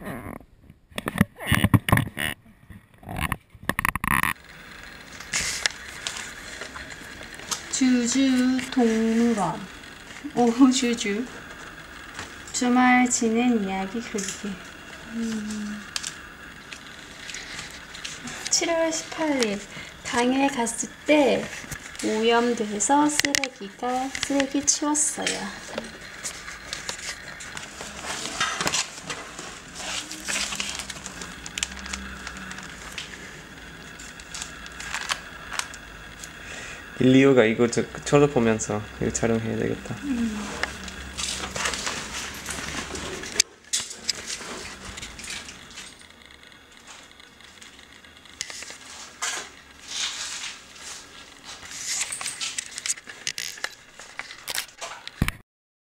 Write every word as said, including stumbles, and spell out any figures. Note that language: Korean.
주주 동물원. 오, 주주. 주말 지낸 이야기 글기. 음. 칠월 십팔일 당일 갔을 때 오염돼서 쓰레기가 쓰레기 치웠어요. 일리오가 이거 저, 저도 보면서 이거 촬영해야 되겠다. 음.